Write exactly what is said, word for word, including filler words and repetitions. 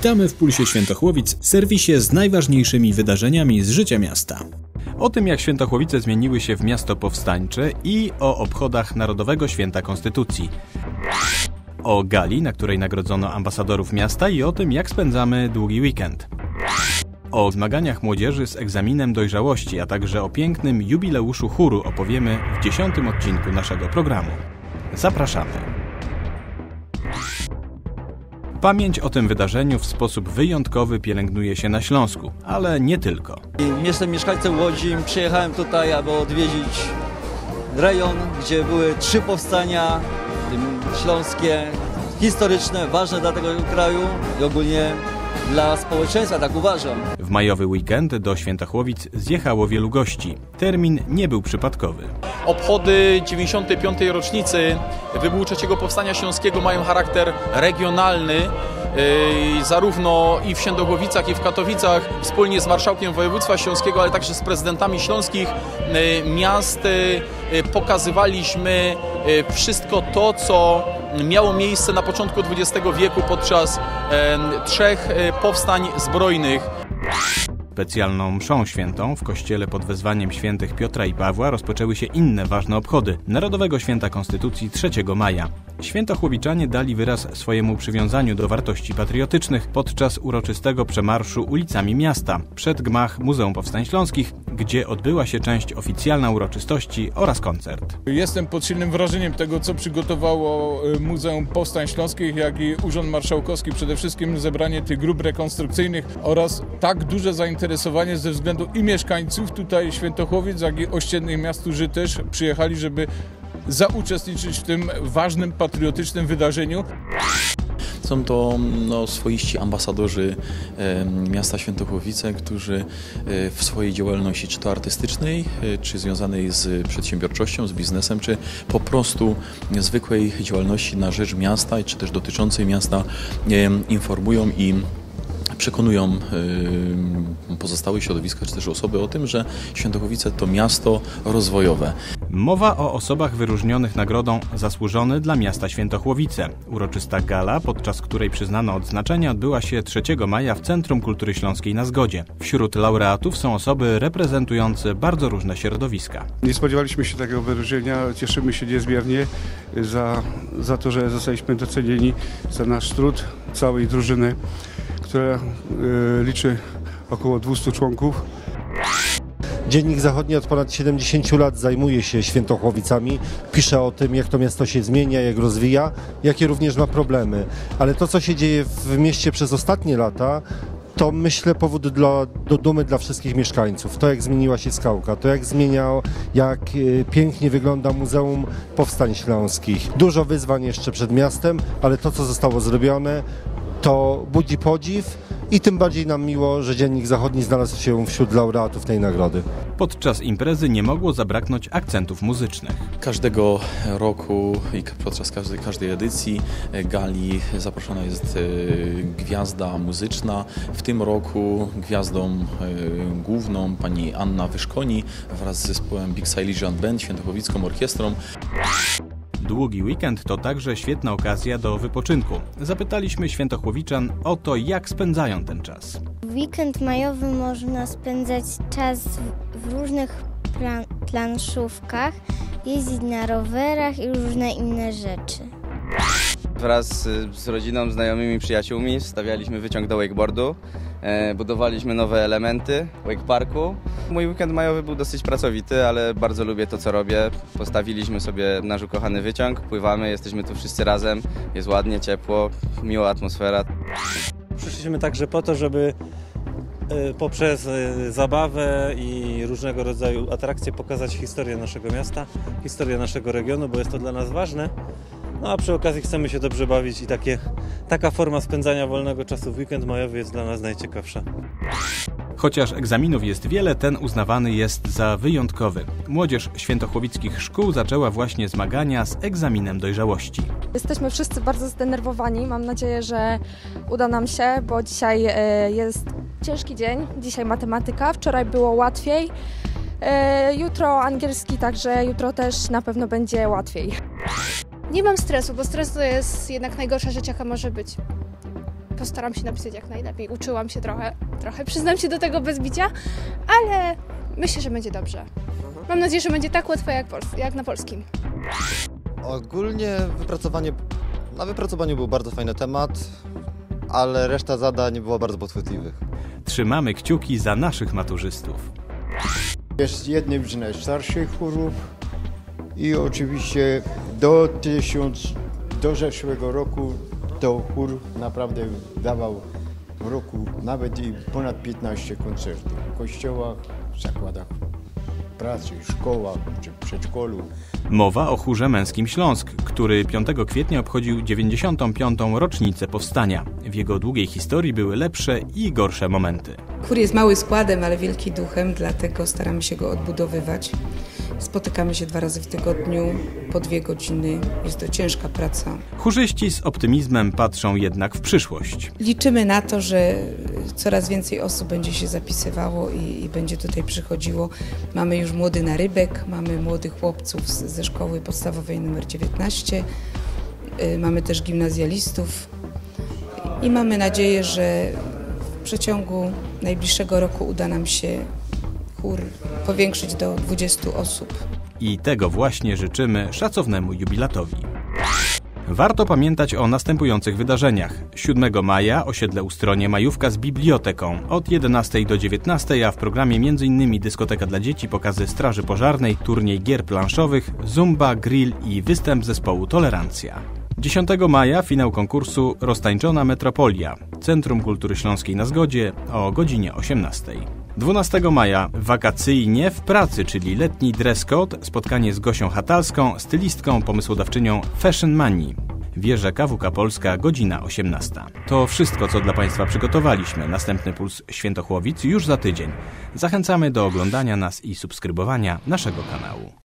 Witamy w Pulsie Świętochłowic, serwisie z najważniejszymi wydarzeniami z życia miasta. O tym, jak Świętochłowice zmieniły się w miasto powstańcze i o obchodach Narodowego Święta Konstytucji. O gali, na której nagrodzono ambasadorów miasta i o tym, jak spędzamy długi weekend. O zmaganiach młodzieży z egzaminem dojrzałości, a także o pięknym jubileuszu chóru opowiemy w dziesiątym odcinku naszego programu. Zapraszamy! Pamięć o tym wydarzeniu w sposób wyjątkowy pielęgnuje się na Śląsku, ale nie tylko. Jestem mieszkańcem Łodzi, przyjechałem tutaj, aby odwiedzić rejon, gdzie były trzy powstania śląskie, historyczne, ważne dla tego kraju i ogólnie dla społeczeństwa, tak uważam. W majowy weekend do Świętochłowic zjechało wielu gości. Termin nie był przypadkowy. Obchody dziewięćdziesiątej piątej rocznicy wybuchu trzeciego Powstania Śląskiego mają charakter regionalny. Yy, zarówno i w Świętochłowicach, i w Katowicach, wspólnie z marszałkiem województwa śląskiego, ale także z prezydentami śląskich yy, miast yy, pokazywaliśmy yy, wszystko to, co miało miejsce na początku dwudziestego wieku podczas yy, trzech yy, powstań zbrojnych. Specjalną mszą świętą w kościele pod wezwaniem świętych Piotra i Pawła rozpoczęły się inne ważne obchody Narodowego Święta Konstytucji trzeciego maja. Świętochłowiczanie dali wyraz swojemu przywiązaniu do wartości patriotycznych podczas uroczystego przemarszu ulicami miasta przed gmach Muzeum Powstań Śląskich, gdzie odbyła się część oficjalna uroczystości oraz koncert. Jestem pod silnym wrażeniem tego, co przygotowało Muzeum Powstań Śląskich, jak i Urząd Marszałkowski, przede wszystkim zebranie tych grup rekonstrukcyjnych oraz tak duże zainteresowanie ze względu i mieszkańców tutaj Świętochłowic, jak i ościennych miast, którzy też przyjechali, żeby zauczestniczyć w tym ważnym, patriotycznym wydarzeniu. Są to no, swoiści ambasadorzy e, miasta Świętochłowice, którzy e, w swojej działalności, czy to artystycznej, e, czy związanej z przedsiębiorczością, z biznesem, czy po prostu zwykłej działalności na rzecz miasta, czy też dotyczącej miasta, e, informują i przekonują y, pozostałe środowiska, czy też osoby o tym, że Świętochłowice to miasto rozwojowe. Mowa o osobach wyróżnionych nagrodą Zasłużony dla miasta Świętochłowice. Uroczysta gala, podczas której przyznano odznaczenia, odbyła się trzeciego maja w Centrum Kultury Śląskiej na Zgodzie. Wśród laureatów są osoby reprezentujące bardzo różne środowiska. Nie spodziewaliśmy się takiego wyróżnienia, cieszymy się niezmiernie za, za to, że zostaliśmy docenieni za nasz trud całej drużyny, która y, liczy około dwieście członków. Dziennik Zachodni od ponad siedemdziesięciu lat zajmuje się Świętochłowicami, pisze o tym, jak to miasto się zmienia, jak rozwija, jakie również ma problemy. Ale to, co się dzieje w mieście przez ostatnie lata, to myślę powód dla, do dumy dla wszystkich mieszkańców. To, jak zmieniła się Skałka, to jak zmieniał, jak y, pięknie wygląda Muzeum Powstań Śląskich. Dużo wyzwań jeszcze przed miastem, ale to, co zostało zrobione, to budzi podziw i tym bardziej nam miło, że Dziennik Zachodni znalazł się wśród laureatów tej nagrody. Podczas imprezy nie mogło zabraknąć akcentów muzycznych. Każdego roku i podczas każdej, każdej edycji gali zaproszona jest gwiazda muzyczna. W tym roku gwiazdą główną pani Anna Wyszkoni wraz z zespołem Big Silesian Band, Świętochłowicką Orkiestrą. Długi weekend to także świetna okazja do wypoczynku. Zapytaliśmy Świętochłowiczan o to, jak spędzają ten czas. W weekend majowy można spędzać czas w różnych plan planszówkach, jeździć na rowerach i różne inne rzeczy. Wraz z rodziną, znajomymi, przyjaciółmi stawialiśmy wyciąg do wakeboardu, e, budowaliśmy nowe elementy wakeparku. Mój weekend majowy był dosyć pracowity, ale bardzo lubię to, co robię. Postawiliśmy sobie nasz ukochany wyciąg, pływamy, jesteśmy tu wszyscy razem, jest ładnie, ciepło, miła atmosfera. Przyszliśmy także po to, żeby poprzez zabawę i różnego rodzaju atrakcje pokazać historię naszego miasta, historię naszego regionu, bo jest to dla nas ważne. No a przy okazji chcemy się dobrze bawić i takie, taka forma spędzania wolnego czasu w weekend majowy jest dla nas najciekawsza. Chociaż egzaminów jest wiele, ten uznawany jest za wyjątkowy. Młodzież świętochłowickich szkół zaczęła właśnie zmagania z egzaminem dojrzałości. Jesteśmy wszyscy bardzo zdenerwowani. Mam nadzieję, że uda nam się, bo dzisiaj jest ciężki dzień. Dzisiaj matematyka, wczoraj było łatwiej. Jutro angielski, także jutro też na pewno będzie łatwiej. Nie mam stresu, bo stres to jest jednak najgorsza rzecz, jaka może być. postaram się napisać jak najlepiej. Uczyłam się trochę, trochę przyznam się do tego bez bicia, ale myślę, że będzie dobrze. Mam nadzieję, że będzie tak łatwo jak, pols- jak na polskim. Ogólnie wypracowanie, na wypracowaniu był bardzo fajny temat, ale reszta zadań była bardzo podchwytliwych. Trzymamy kciuki za naszych maturzystów. Jest jednym z najstarszych chórów i oczywiście do, tysiąc, do zeszłego roku to chór naprawdę dawał w roku nawet i ponad piętnaście koncertów w kościołach, w zakładach pracy, szkołach czy przedszkolu. Mowa o chórze męskim Śląsk, który piątego kwietnia obchodził dziewięćdziesiątą piątą rocznicę powstania. W jego długiej historii były lepsze i gorsze momenty. Chór jest mały składem, ale wielki duchem, dlatego staramy się go odbudowywać. Spotykamy się dwa razy w tygodniu, po dwie godziny. Jest to ciężka praca. Chórzyści z optymizmem patrzą jednak w przyszłość. Liczymy na to, że coraz więcej osób będzie się zapisywało i, i będzie tutaj przychodziło. Mamy już młody narybek, mamy młodych chłopców z, ze szkoły podstawowej numer dziewiętnaście. Yy, mamy też gimnazjalistów i mamy nadzieję, że w przeciągu najbliższego roku uda nam się chór powiększyć do dwudziestu osób. I tego właśnie życzymy szacownemu jubilatowi. Warto pamiętać o następujących wydarzeniach. siódmego maja osiedle Ustronie Majówka z biblioteką od jedenastej do dziewiętnastej, a w programie między innymi dyskoteka dla dzieci, pokazy straży pożarnej, turniej gier planszowych, zumba, grill i występ zespołu Tolerancja. dziesiątego maja finał konkursu Roztańczona Metropolia, Centrum Kultury Śląskiej na Zgodzie o godzinie osiemnastej. dwunastego maja wakacyjnie w pracy, czyli letni dress code, spotkanie z Gosią Hatalską, stylistką, pomysłodawczynią Fashion Money. Wieża K W K Polska, godzina osiemnasta. To wszystko, co dla Państwa przygotowaliśmy. Następny Puls Świętochłowic już za tydzień. Zachęcamy do oglądania nas i subskrybowania naszego kanału.